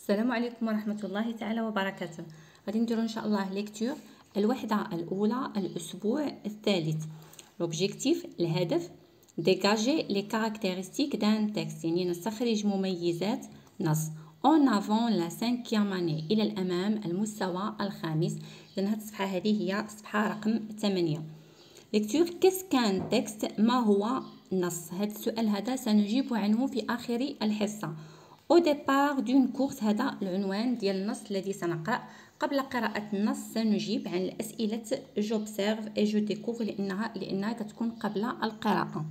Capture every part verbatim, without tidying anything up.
السلام عليكم ورحمة الله تعالى وبركاته. غادي نديرو ان شاء الله ليكتور الوحدة الأولى الأسبوع الثالث. لوبجيكتيف الهدف ديجاجي لي كاركتيرستيك دان تكست، يعني نستخرج مميزات نص. اون افون لا سانكيام اني، الى الامام المستوى الخامس. اذا هاد الصفحة هذه هي الصفحة رقم ثمانية. ليكتور كيس كان تكست، ما هو نص؟ هذا السؤال هذا سنجيب عنه في آخر الحصة. au départ d'une course، هذا العنوان ديال النص الذي سنقرأ. قبل قراءة النص سنجيب عن الأسئلة j'observe et je découvre لأنها لأنها كتكون قبل القراءة.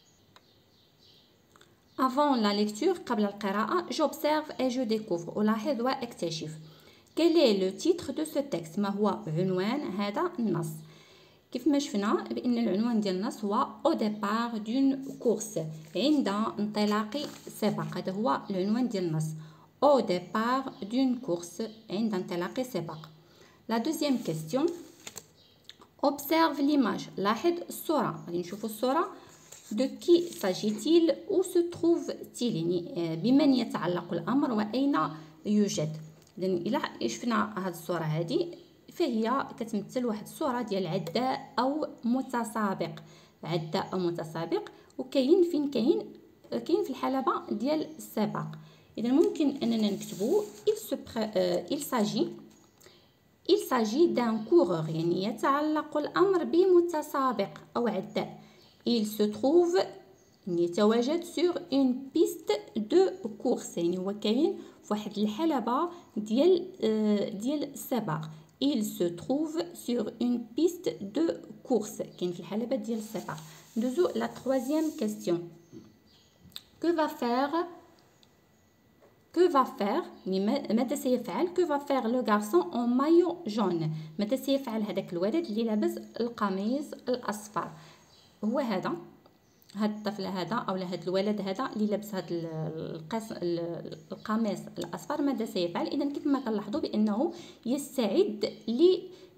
avant la lecture، قبل القراءة، j'observe et je découvre، ألاحظ وأكتشف. quel est le titre de ce texte؟ ما هو عنوان هذا النص؟ كيف ما شفنا بان العنوان ديال النص هو او ديبار دون كورس، عند انطلاق سباق. هذا هو العنوان ديال النص، او ديبار دون كورس، عند انطلاق سباق. لا دوزيام كيستيون، اوبسيرف ليماج، لاحظ الصوره. غادي نشوفوا الصوره. دو كي ساجيتيل او سو تروف تيل، يعني بمن يتعلق الامر واين يوجد. اذا الى شفنا هذه الصوره هذه فهي كتمثل واحد الصوره ديال عداء او متسابق، عداء او متسابق، وكاين فين كاين كاين في الحلبة ديال السباق. اذا ممكن اننا نكتبوا il se il s'agit il s'agit d'un coureur، يعني يتعلق الامر بمتسابق او عداء. il se trouve، يتواجد sur une piste de course، يعني هو كاين في واحد الحلبة ديال ديال السباق. il se trouve sur une piste de course، كاين في الحلبة ديال السباق. ندوزو la troisième question. que va faire que va faire ماذا سيفعل que va faire le garçon en maillot jaune؟ ماذا سيفعل هذاك الولد اللي لابس القميص الأصفر؟ هو هذا هاد الطفل هذا او هاد الولد هذا اللي لابس هاد القص القميص الاصفر ماذا سيفعل؟ اذا كيف ما كنلاحظوا بانه يستعد ل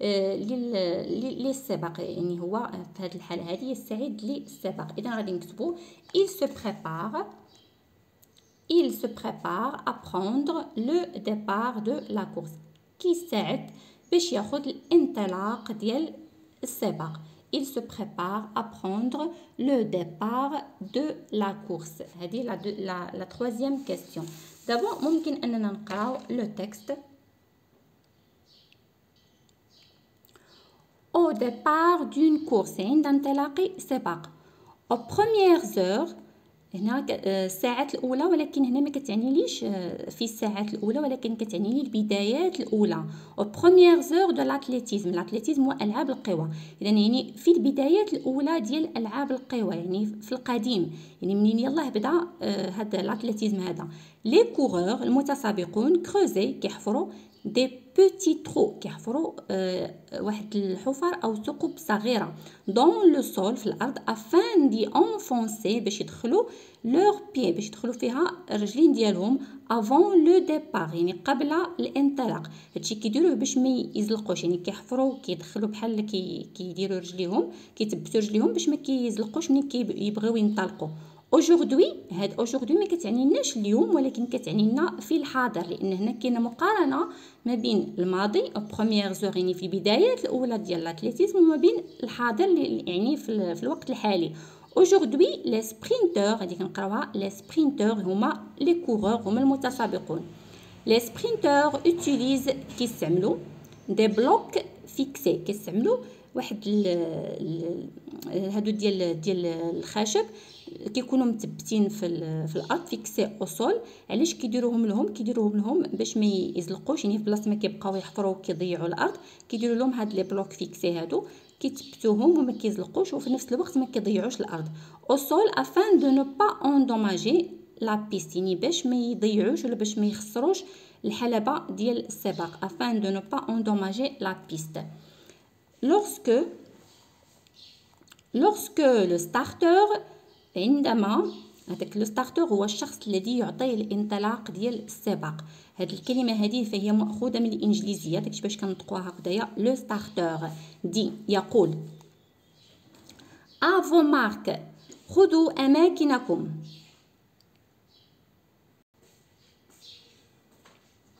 للسباق، يعني هو في هذه الحاله هذه يستعد للسباق. اذا غادي نكتبوا il se prépare il se prépare à prendre le départ de la course، كيستعد باش ياخذ الانطلاق ديال السباق. il se prépare à prendre le départ de la course. هذه la, la, la troisième question. d'abord ممكن أننا نقراو le texte. au départ d'une course، عند انطلاق سباق. aux premières heures، هنا الساعات الأولى، ولكن هنا ما كتعنيليش في الساعات الأولى، ولكن كتعني لي البدايات الأولى. au premières heures de l'athlétisme، الأثليتيزم هو ألعاب القوى. إذا يعني في البدايات الأولى ديال ألعاب القوى، يعني في القديم، يعني منين يلاه بدا هذا الأثليتيزم هذا. لي كورور المتسابقون كروزي كيحفروا دي بوتي ترو، كيحفروا آه واحد الحفر او ثقوب صغيره دون لو سول في الارض، افان دي انفونسي باش يدخلوا لور بي، باش يدخلوا فيها الرجلين ديالهم افون لو ديبار، يعني قبل الانطلاق. هادشي كيديروه باش ما يزلقوش، يعني كيحفروا كيدخلوا بحال كي كيديروا رجليهم، كيثبتوا رجليهم باش ما كيزلقوش ملي كيبغيو ينطلقوا. aujourd'hui، هاد aujourd'hui ما كتعنيناش اليوم، ولكن كتعنينا في الحاضر، لان هنا كاينه مقارنه ما بين الماضي او بروميير زور، يعني في البدايات الاولى ديال الاتليتيزم، وما بين الحاضر يعني في, في الوقت الحالي. aujourd'hui les sprinteurs، غادي كنقراوها les sprinteurs هما لي كورور، هما المتسابقون. les sprinteurs utilisent، كيستعملوا دي بلوك فيكسي، كيستعملوا واحد ال ال هادو ديال ديال الخشب كيكونوا مثبتين في في الارض، فيكسي او سول. علاش كيديروهم لهم؟ كيديروهم لهم باش ما يزلقوش، يعني في بلاصه ما كيبقاو يحفروا وكيضيعوا الارض، كيديروا لهم هاد لي بلوك فيكسي هادو، كيثبتوهم وما كيزلقوش، وفي نفس الوقت ما كيضيعوش الارض. او سول افان دو نو با اندوماجي لا بيست، يعني باش ما يضيعوش ولا باش ما يخسروش الحلبة ديال السباق، افان دو نو با اندوماجي لا بيست. lorsque lorsque le starter، عندما هذاك لو ستارتر هو الشخص الذي يعطي الانطلاق ديال السباق. هذه الكلمه هذه فهي ماخوذه من الانجليزيه، داكشي باش كنطقوها هكذايا. لو ستارتر دي يقول افو مارك، خذوا اماكنكم.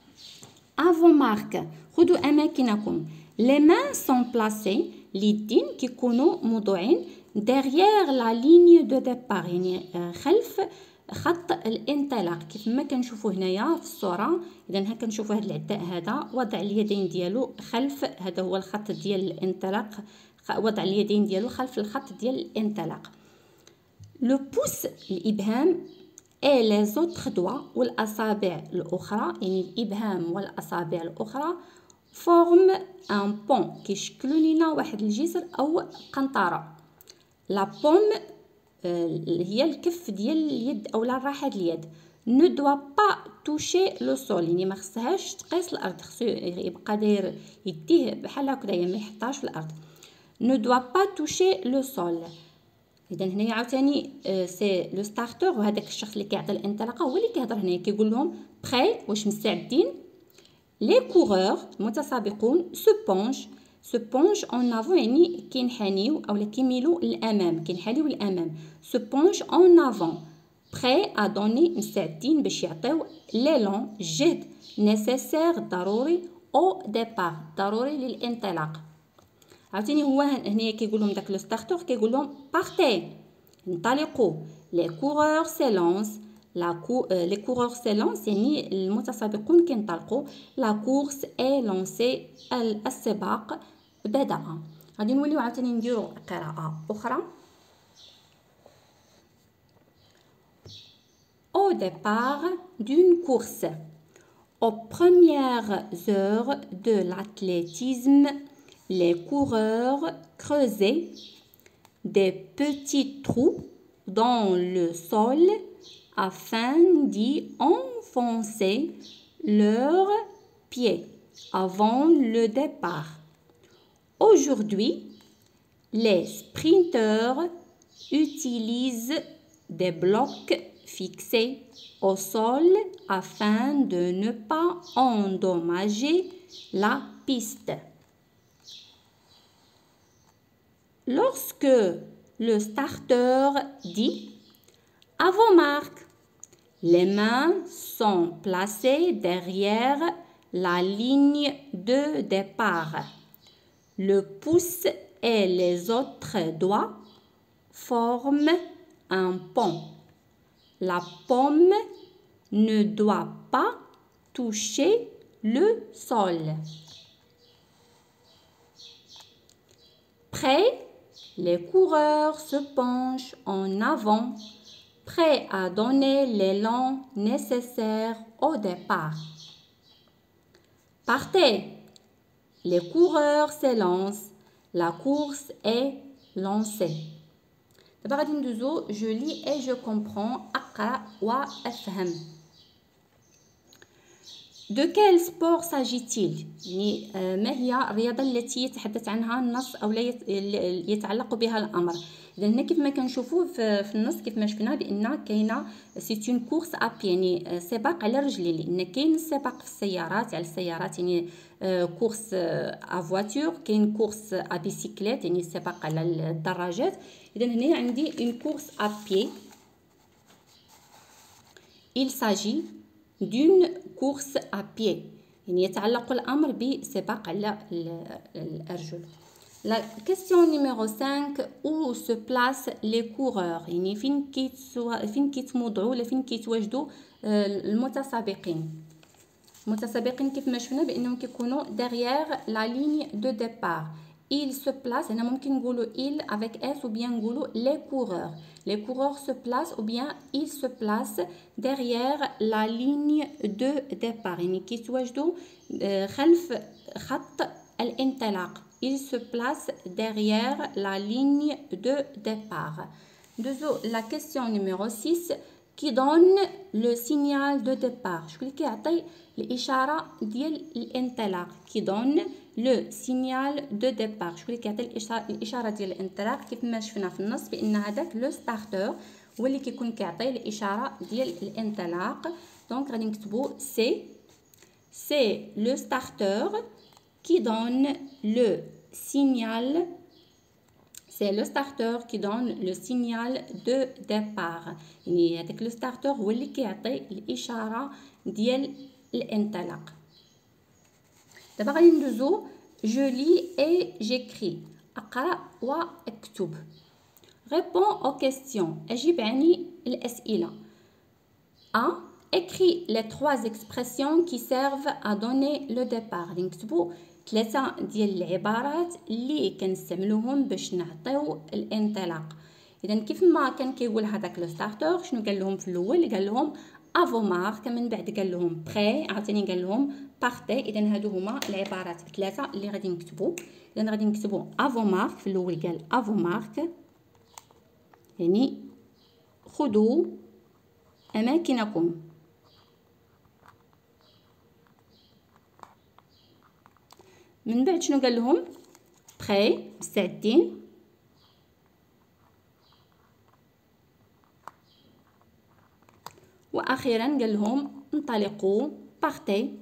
افون مارك خذوا اماكنكم. لي مان سون بلاسي اليدين كيكونوا موضوعين derrière la ligne de départ يعني خلف خط الانطلاق كيف ما كنشوفوا هنايا في الصوره. اذا ها كنشوفوا هذا العداء هذا وضع اليدين ديالو خلف، هذا هو الخط ديال الانطلاق، وضع اليدين ديالو خلف الخط ديال الانطلاق. لو بوس الابهام اي لي زوتر دوا والاصابع الاخرى يعني الابهام والاصابع الاخرى فورم ان بون كيشكلوا لنا واحد الجسر او قنطره. لا بوم هي الكف ديال اليد او لا راحه اليد. نو دوا با توشي لو سول يعني ما خصهاش تقيس الارض، خصو يبقى داير يديه بحال هكذايا ما يحطهاش في الارض. نو دوا با توشي لو سول. اذا هنايا عاوتاني سي لو ستارتور وهذاك الشخص اللي كيعطي الانطلاقه هو اللي كيهضر هنايا كيقول لهم بخي واش مستعدين. لي كورور المتسابقون سو بونش سو بونش اون افون يعني كينحنيو اولا كيميلوا للامام، كينحنيو للامام. سو بونش اون افون بخي ا دوني مستعدين باش يعطيو ليلون الجهد نيسيسير ضروري او ديبار ضروري للانطلاق. عاوتاني هو هنايا كيقول لهم داك لو ستارتور كيقول لهم بارتي انطلقوا. لي كورور سيلونس لا كو لي كورور سيلونس يعني المتسابقون كينطلقوا. لا كورس اي لونسي السباق بدأ. غادي نوليو عاوتاني نديرو قراءة أخرى. Au départ d'une course, aux premières heures de l'athlétisme, les coureurs creusaient des petits trous dans le sol afin d'y enfoncer leurs pieds avant le départ. Aujourd'hui, les sprinteurs utilisent des blocs fixés au sol afin de ne pas endommager la piste. Lorsque le starter dit « À vos marques », les mains sont placées derrière la ligne de départ. Le pouce et les autres doigts forment un pont. La paume ne doit pas toucher le sol. Prêts, les coureurs se penchent en avant, prêts à donner l'élan nécessaire au départ. Partez, les coureurs s'élancent, la course est lancée. دابا غادي ندوزو جو لي اي جو كومبرون اقرا وافهم. دو كيل سبور ساجيتيل يعني ما هي الرياضه التي يتحدث عنها النص او لا يتعلق بها الامر. اذا هنا كيف ما كنشوفوا في النص كيف ما شفنا بان كاينه سي اون كورس اب يعني سباق على الرجلين، لان كاين السباق في السيارات على السيارات يعني كورس ا فواتور، كاين كورس ا بيسيكليت يعني السباق على الدراجات. اذا هنا عندي اون كورس ا بي. il s'agit d'une course à pied يعني يتعلق الامر بسباق على الارجل. La question numéro cinq, où se placent les coureurs يعني فين كيتسوا فين كيتموضعوا ولا فين كيتواجدوا المتسابقين. المتسابقين كيف ما شفنا بانهم كيكونوا derrière la ligne de départ. Il se place هنا ممكن نقولوا il avec s ou bien نقولوا les coureurs. Les coureurs se placent ou bien ils se placent derrière la ligne de départ يعني كيتواجدوا خلف خط الانطلاق. Il se place derrière la ligne de départ. La question numéro six, qui donne le signal de départ. شكون اللي كيعطي الإشارة ديال الانطلاق. qui donne le signal de départ. شكون اللي كيعطي الإشارة ديال الانطلاق. كيف ما شفنا في النص بأن هذاك لو ستارتور هو اللي كيكون كيعطي الإشارة ديال الانطلاق. دونك غادي نكتبو سي سي لو ستارتور qui donne le signal, c'est le starter qui donne le signal de départ. يعني هذاك لو ستارتور هو اللي كيعطي الإشارة ديال الانطلاق. دابا غادي ندوزو je lis et j'écris. اقرا واكتب. réponds aux questions. اجيب عن الاسئله. A. écris les trois expressions qui servent à donner le départ. غادي نكتبو ثلاثه ديال العبارات اللي كنستعملوهم باش نعطيو الانطلاق. اذا كيف ما كان كيقول هذاك لو ستارتر، شنو قال لهم في الاول؟ قال لهم افومار، كمن بعد قال لهم بري، عاوتاني قال لهم بارتي. اذا هادو هما العبارات بثلاثه اللي غادي نكتبو. اذا غادي نكتبو افومار، في الاول قال افومارك يعني خذوا اماكنكم. من بعد شنو قال لهم؟ بري، مستعدين. واخيرا قال لهم انطلقوا، بارتي.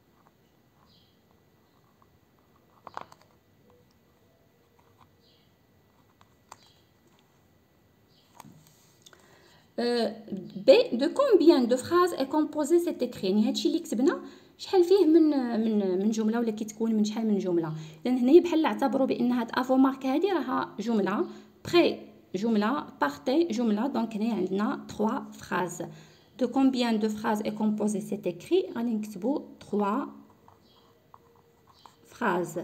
بي دو كومبيان دو فراز اي كومبوزي سيت اكري، يعني هادشي اللي كتبنا شحال فيه من من من جمله ولا كيتكون من شحال من جمله. اذا هنايا بحال اعتبروا بان هاد افومارك هادي راها جمله، بري جمله، بارتي جمله. دونك هنايا عندنا ثلاثة فراز. دو كومبيان دو فراز اي كومبوزي سيت اكري، غادي نكتبوا ثلاثة فراز.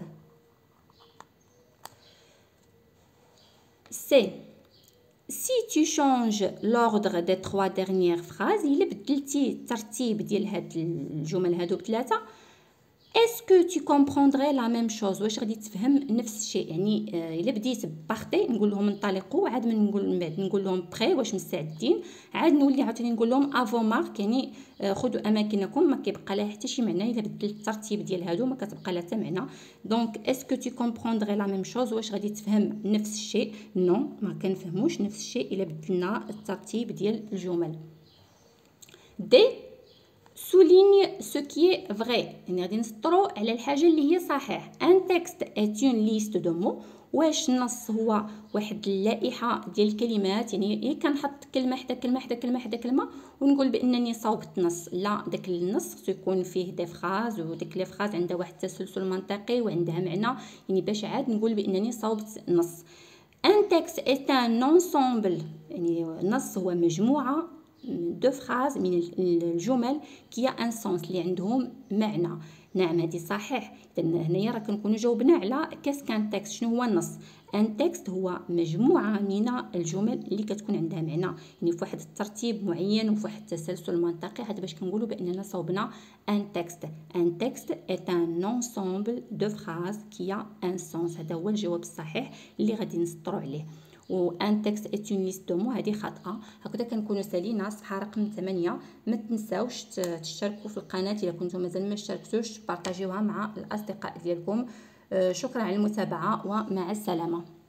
سي si tu changes l'ordre des trois dernières phrases، الا بدلتي الترتيب ديال هاد الجمل هادو بثلاثه، est-ce que tu comprendrais la même chose، واش غادي تفهم نفس الشيء؟ يعني الا بديت بارتي نقول لهم انطلقوا، عاد من نقول من بعد نقول لهم بري واش مستعدين، عاد نولي عاوتاني نقول لهم افومارك يعني خذوا اماكنكم، ما كيبقى لها حتى شي معنى. الا بدلت الترتيب ديال هادو ما كتبقى لها حتى معنى. دونك اسكو tu comprendrais la même chose، واش غادي تفهم نفس الشيء؟ نو، ما كنفهموش نفس الشيء الا بدلنا الترتيب ديال الجمل. دي souligne ce qui est vrai، يعني غادي نسطرو على الحاجه اللي هي صحيح. ان تكست est une liste de mots، واش النص هو واحد اللائحه ديال الكلمات، يعني اي كنحط كلمه حدا كلمه حدا كلمه حدا كلمه ونقول بانني صوبت نص. لا، داك النص خصو يكون فيه دي فراز، وديك لي فراز عندها واحد التسلسل منطقي وعندها معنى، يعني باش عاد نقول بانني صوبت نص. ان تكست est un ensemble، يعني النص هو مجموعه دو فراز من الجمل كي ان سونس اللي عندهم معنى. نعم هذه صحيح. اذا هنايا راه كنكونوا جاوبنا على كاس كان تكست، شنو هو النص؟ ان تكست هو مجموعه من الجمل اللي كتكون عندها معنى، يعني في واحد الترتيب معين وفي واحد التسلسل منطقي. هذا باش كنقولوا باننا صوبنا ان تكست. ان تكست est un ensemble de phrases qui a un sens. هذا هو الجواب الصحيح اللي غادي نسطروا عليه. و ان تكست est une liste de mots هذه خاطئه. هكذا كنكونوا سالينا الصفحه رقم ثمانية. ما تنساوش تشتركوا في القناه اذا كنتم مازال ما اشتركتوش، بارطاجيوها مع الاصدقاء ديالكم. شكرا على المتابعه ومع السلامه.